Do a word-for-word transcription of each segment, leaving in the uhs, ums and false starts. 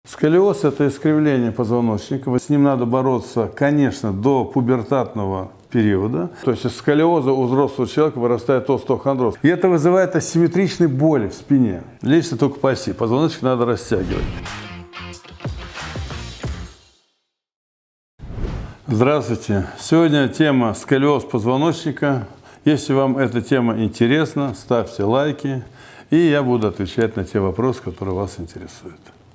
Сколиоз – это искривление позвоночника. С ним надо бороться, конечно, до пубертатного периода. То есть из сколиоза у взрослого человека вырастает остеохондроз. И это вызывает асимметричные боли в спине. Лечится только по оси. Позвоночник надо растягивать. Здравствуйте. Сегодня тема сколиоз позвоночника. Если вам эта тема интересна, ставьте лайки, и я буду отвечать на те вопросы, которые вас интересуют.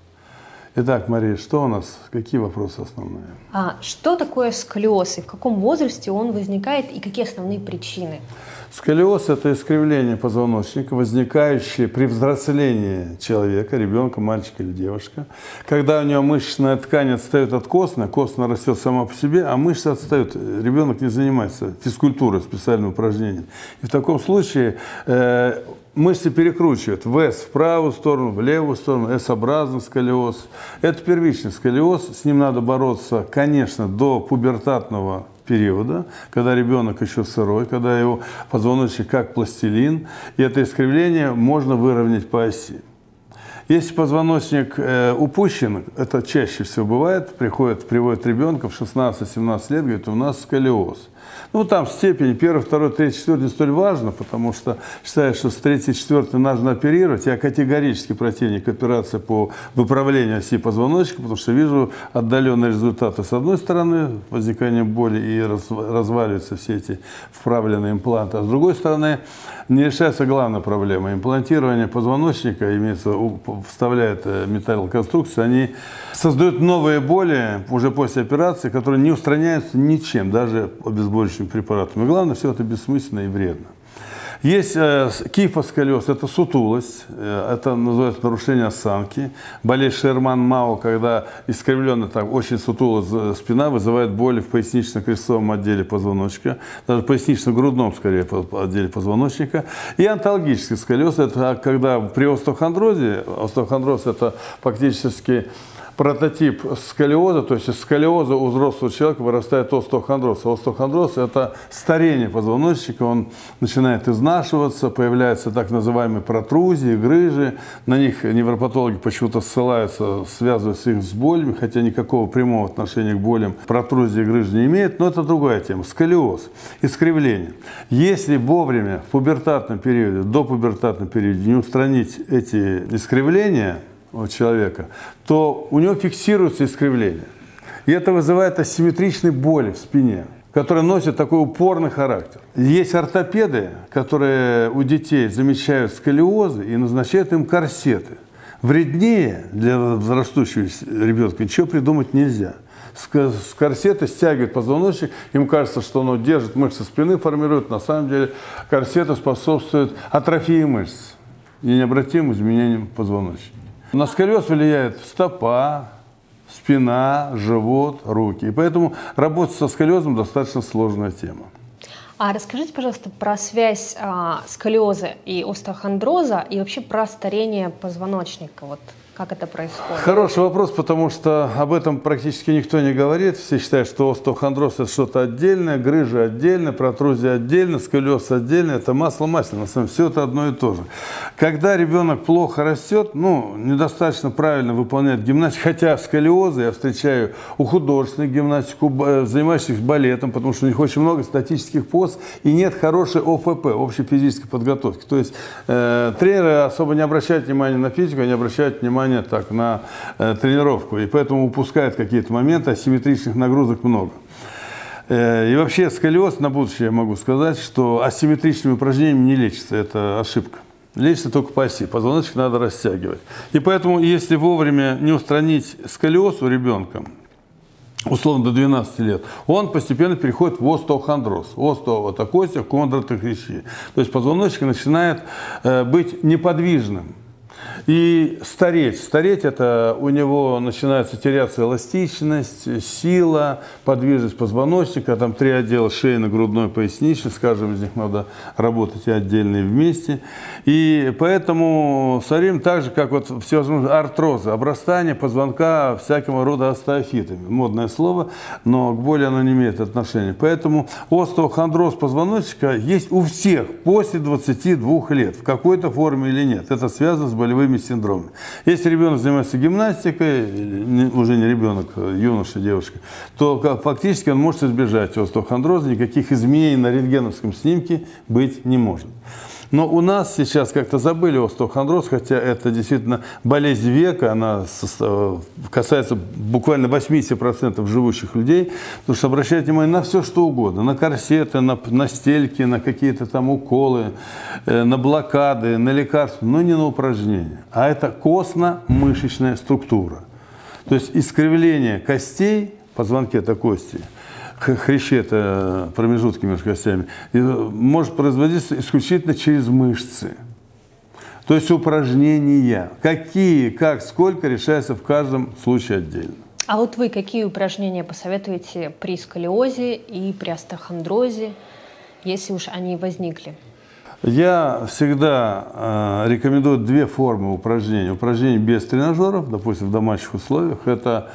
Итак, Мария, что у нас, какие вопросы основные? А что такое сколиоз и в каком возрасте он возникает и какие основные причины? Сколиоз – это искривление позвоночника, возникающее при взрослении человека, ребенка, мальчика или девушка. Когда у него мышечная ткань отстает от костной, костная растет сама по себе, а мышцы отстают. Ребенок не занимается физкультурой, специальным упражнением. И в таком случае э, мышцы перекручивают в эс в правую сторону, в левую сторону, эс-образный сколиоз. Это первичный сколиоз, с ним надо бороться, конечно, до пубертатного периода, когда ребенок еще сырой, когда его позвоночник как пластилин, и это искривление можно выровнять по оси. Если позвоночник э, упущен, это чаще всего бывает, приходит, приводит ребенка в шестнадцать-семнадцать лет, говорит, у нас сколиоз. Ну, там степень первый, второй, третий, четвертый не столь важно, потому что считают, что с третьей, четвертой нужно оперировать. Я категорически противник операции по выправлению оси позвоночника, потому что вижу отдаленные результаты. С одной стороны, возникание боли и раз, разваливаются все эти вправленные импланты, а с другой стороны, не решается главная проблема. Имплантирование позвоночника, имеется, вставляет металлоконструкции, они создают новые боли уже после операции, которые не устраняются ничем, даже обезболивающими препаратами. И главное, все это бессмысленно и вредно. Есть э, кифосколиоз, это сутулость, э, это называется нарушение осанки. Болезнь Шерман-Мау, когда искривленная, так, очень сутулая спина, вызывает боли в пояснично-крестцовом отделе позвоночника, даже пояснично-грудном, скорее, отделе позвоночника. И онтологический сколиоз, это когда при остеохондрозе, остеохондроз это фактически прототип сколиоза, то есть из сколиоза у взрослого человека вырастает остеохондроз. А остеохондроз – это старение позвоночника, он начинает изнашиваться, появляются так называемые протрузии, грыжи. На них невропатологи почему-то ссылаются, связываются их с болями, хотя никакого прямого отношения к болям протрузии и грыжи не имеет, но это другая тема. Сколиоз, искривление. Если вовремя в пубертатном периоде, до пубертатного периода не устранить эти искривления у человека, то у него фиксируется искривление. И это вызывает асимметричные боли в спине, которые носят такой упорный характер. Есть ортопеды, которые у детей замечают сколиозы и назначают им корсеты. Вреднее для взрастающего ребенка ничего придумать нельзя. С корсета стягивает позвоночник, им кажется, что оно держит мышцы спины, формирует. На самом деле корсеты способствуют атрофии мышц и необратимым изменениям позвоночника. На сколиоз влияет стопа, спина, живот, руки. И поэтому работать со сколиозом достаточно сложная тема. А расскажите, пожалуйста, про связь а, сколиоза и остеохондроза и вообще про старение позвоночника. Вот как это происходит? Хороший вопрос, потому что об этом практически никто не говорит. Все считают, что остеохондроз – это что-то отдельное, грыжа отдельно, протрузия отдельно, сколиоз отдельно. Это масло масляное. На самом деле все это одно и то же. Когда ребенок плохо растет, ну, недостаточно правильно выполняет гимнастику, хотя сколиозы я встречаю у художественных гимнастику, занимающихся балетом, потому что у них очень много статических поз и нет хорошей о эф пэ, общей физической подготовки. То есть э, тренеры особо не обращают внимания на физику, они обращают внимание так, на э, тренировку, и поэтому упускают какие-то моменты, асимметричных нагрузок много. Э, и вообще сколиоз на будущее я могу сказать, что асимметричными упражнениями не лечится, это ошибка. Лечится только по оси, позвоночник надо растягивать. И поэтому, если вовремя не устранить сколиоз у ребенка, условно до двенадцати лет, он постепенно переходит в остеохондроз, остеоатокосия, кондротрахеи. То есть позвоночник начинает э, быть неподвижным. И стареть. Стареть – это у него начинается теряться эластичность, сила, подвижность позвоночника. Там три отдела: шейно-грудной, поясничный. С каждым из них надо работать и отдельно, и вместе. И поэтому стареем так же, как вот всевозможные артрозы, обрастание позвонка всякого рода остеофитами. Модное слово, но к боли оно не имеет отношения. Поэтому остеохондроз позвоночника есть у всех после двадцати двух лет, в какой-то форме или нет. Это связано с болезнью болевыми синдромами. Если ребенок занимается гимнастикой, уже не ребенок, юноша, девушка, то фактически он может избежать остеохондроза, никаких изменений на рентгеновском снимке быть не может. Но у нас сейчас как-то забыли остеохондроз, хотя это действительно болезнь века, она касается буквально восьмидесяти процентов живущих людей, потому что обращают внимание на все, что угодно, на корсеты, на, на стельки, на какие-то там уколы, э, на блокады, на лекарства, но не на упражнения. А это костно-мышечная структура. То есть искривление костей, позвонки это кости, хрящи – это промежутки между костями, может производиться исключительно через мышцы. То есть упражнения. Какие, как, сколько решается в каждом случае отдельно. А вот вы какие упражнения посоветуете при сколиозе и при остеохондрозе, если уж они возникли? Я всегда э, рекомендую две формы упражнений. Упражнения без тренажеров, допустим, в домашних условиях. Это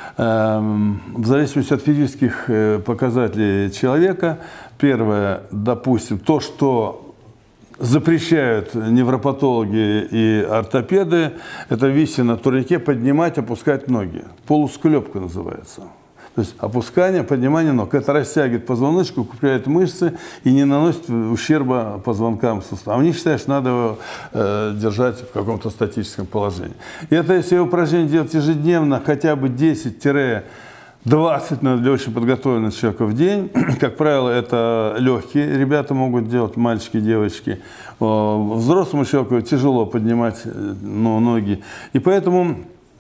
в зависимости от физических показателей человека, первое, допустим, то, что запрещают невропатологи и ортопеды, это вися на турнике, поднимать, опускать ноги. Полусклепка называется. То есть опускание, поднимание ног. Это растягивает позвоночник, укрепляет мышцы и не наносит ущерба позвонкам суставам. Они считают, что надо его э, держать в каком-то статическом положении. И это если упражнение делать ежедневно, хотя бы десять-двадцать для очень подготовленного человека в день. Как правило, это легкие ребята могут делать, мальчики, девочки. Взрослому человеку тяжело поднимать ну, ноги. И поэтому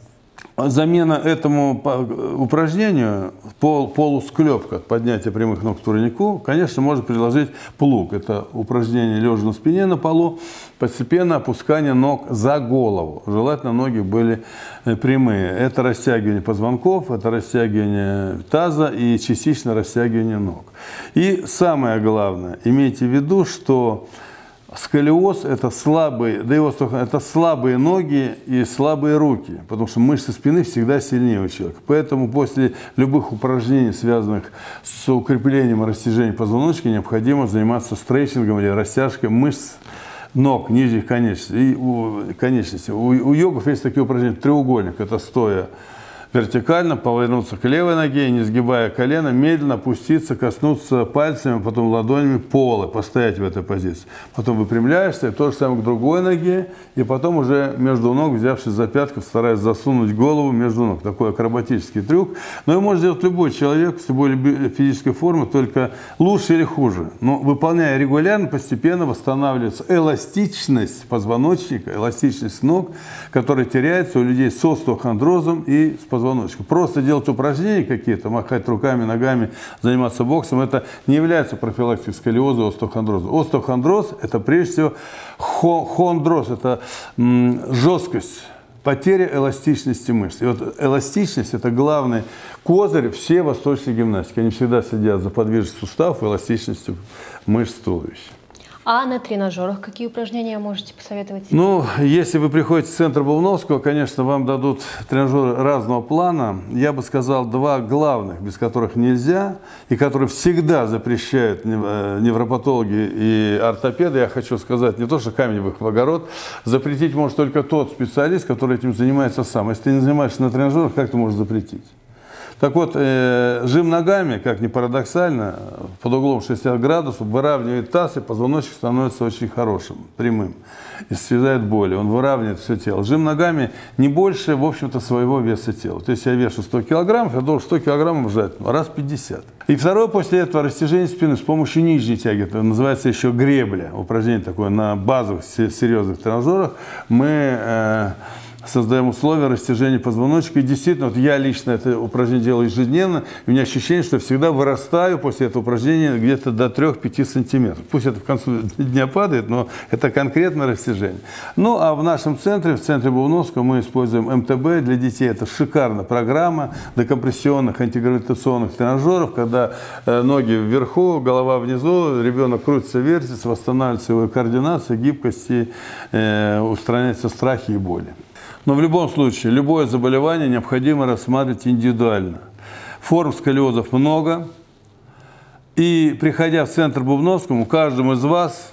замена этому упражнению, пол, полусклепка, поднятие прямых ног к турнику, конечно, можно предложить плуг. Это упражнение лежа на спине на полу, постепенно опускание ног за голову. Желательно ноги были прямые. Это растягивание позвонков, это растягивание таза и частично растягивание ног. И самое главное, имейте в виду, что сколиоз – это слабые, да и это слабые ноги и слабые руки, потому что мышцы спины всегда сильнее у человека. Поэтому после любых упражнений, связанных с укреплением и растяжением позвоночника, необходимо заниматься стретчингом или растяжкой мышц ног, нижних конечностей. И у, конечностей. У, у йогов есть такие упражнения: треугольник – это стоя вертикально, повернуться к левой ноге, не сгибая колено, медленно опуститься, коснуться пальцами, потом ладонями пола, постоять в этой позиции. Потом выпрямляешься, и то же самое к другой ноге, и потом уже между ног, взявшись за пятку, стараясь засунуть голову между ног. Такой акробатический трюк. Но его может сделать любой человек с любой физической формой, только лучше или хуже. Но выполняя регулярно, постепенно восстанавливается эластичность позвоночника, эластичность ног, которая теряется у людей с остеохондрозом и с позвоночником. Просто делать упражнения какие-то, махать руками, ногами, заниматься боксом, это не является профилактикой сколиоза и остеохондроза. Остеохондроз – это прежде всего хондроз, это жесткость, потеря эластичности мышц. И вот эластичность – это главный козырь всей восточной гимнастики. Они всегда следят за подвижностью суставов и эластичностью мышц туловища. А на тренажерах какие упражнения можете посоветовать? Ну, если вы приходите в центр Бубновского, конечно, вам дадут тренажеры разного плана. Я бы сказал, два главных, без которых нельзя, и которые всегда запрещают невропатологи и ортопеды. Я хочу сказать, не то, что камень в их огород, запретить может только тот специалист, который этим занимается сам. Если ты не занимаешься на тренажерах, как ты можешь запретить? Так вот, э, жим ногами, как ни парадоксально, под углом шестьдесят градусов выравнивает таз, и позвоночник становится очень хорошим, прямым, и снижает боли. Он выравнивает все тело. Жим ногами не больше, в общем-то, своего веса тела. То есть я вешу сто килограммов, я должен сто килограммов сжать, раз пятьдесят. И второе, после этого растяжение спины с помощью нижней тяги, это называется еще гребля, упражнение такое на базовых серьезных тренажерах. Мы э, создаем условия растяжения позвоночника. И действительно, вот я лично это упражнение делаю ежедневно, и у меня ощущение, что я всегда вырастаю после этого упражнения где-то до трёх-пяти сантиметров. Пусть это в конце дня падает, но это конкретное растяжение. Ну, а в нашем центре, в центре Бубновского, мы используем эм тэ бэ для детей. Это шикарная программа декомпрессионных антигравитационных тренажеров, когда э, ноги вверху, голова внизу, ребенок крутится, вертится, восстанавливается его координация, гибкость, и э, устраняются страхи и боли. Но в любом случае, любое заболевание необходимо рассматривать индивидуально. Форм сколиозов много. И приходя в центр Бубновскому, каждому из вас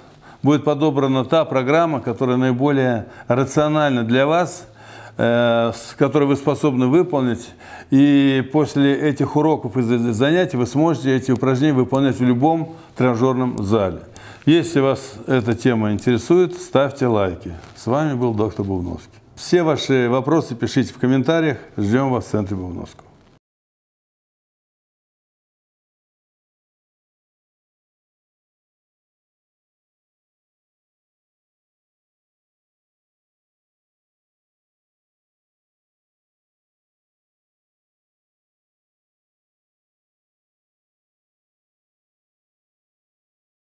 будет подобрана та программа, которая наиболее рациональна для вас, которые вы способны выполнить, и после этих уроков и занятий вы сможете эти упражнения выполнять в любом тренажерном зале. Если вас эта тема интересует, ставьте лайки. С вами был доктор Бубновский. Все ваши вопросы пишите в комментариях. Ждем вас в центре Бубновского.